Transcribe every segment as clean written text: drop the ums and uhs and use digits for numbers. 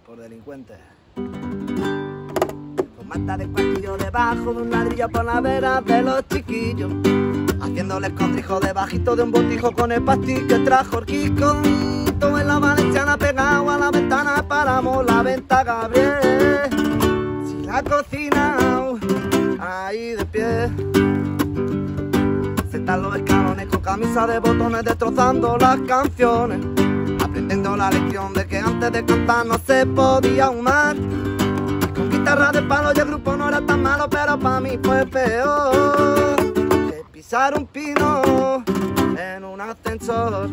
por delincuentes. Con mata de cuartillo debajo de un ladrillo por la vera de los chiquillos, haciéndole escondrijo debajito de un botijo con el pastil que trajo el Kiko. Todo en la valenciana pegado a la ventana, paramos la venta Gabriel. Si la cocina ahí de pie, se están los escalones con camisa de botones destrozando las canciones, aprendiendo la lección de que antes de cantar no se podía humar. Con guitarra de palo y el grupo no era tan malo, pero para mí fue peor que pisar un pino en un ascensor.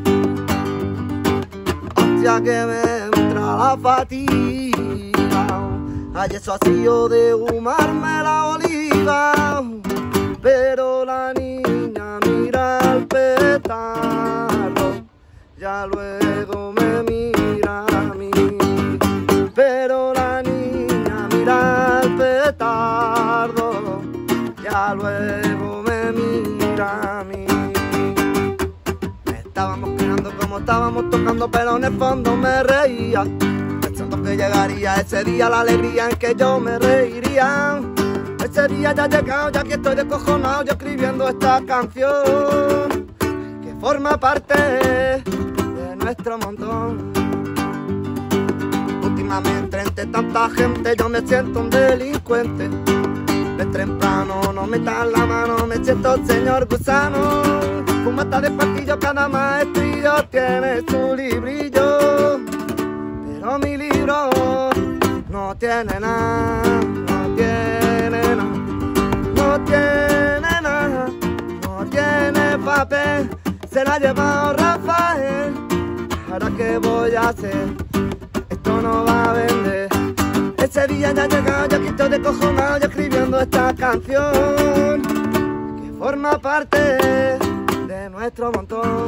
Hostia que me entra la fatiga, ay eso ha sido de humarme la oliva. Pero la niña mira al petardo, ya luego me mira a mí. Pero la niña mira al petardo, ya luego me mira a mí. Estábamos creando como estábamos tocando, pero en el fondo me reía, pensando que llegaría ese día, la alegría en que yo me reiría. Ese día ya ha llegado, ya que estoy descojonado, yo escribiendo esta canción que forma parte de nuestro montón. Últimamente entre tanta gente yo me siento un delincuente. De temprano no me dan la mano, me siento el señor gusano. Fumata de pastillo, cada maestrillo tiene su librillo, pero mi libro no tiene nada, no tiene nada, no tiene nada, no tiene papel. Se la ha llevado Rafael. ¿Ahora qué voy a hacer? Esto no va a vender. Ese día ya ha llegado, yo aquí estoy descojonado, yo escribiendo esta canción que forma parte de nuestro montón.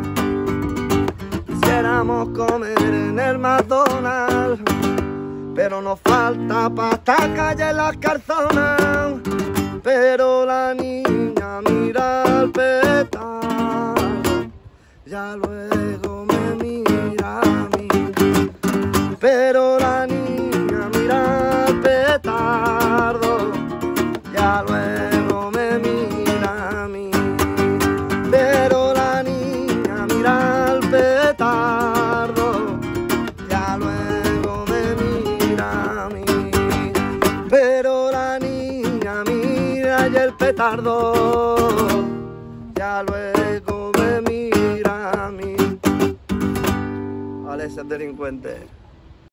Quisiéramos comer en el McDonald's, pero nos falta pasta calle en las calzonas. Pero la niña mira al petardo, ya luego me mira a mí. Pero la niña mira al petardo, ya luego me mira a mí. Pero la niña mira al petardo, ya luego me mira a mí. Pero la niña mira y el petardo, ya luego me mira a mí. Vale, ese delincuente.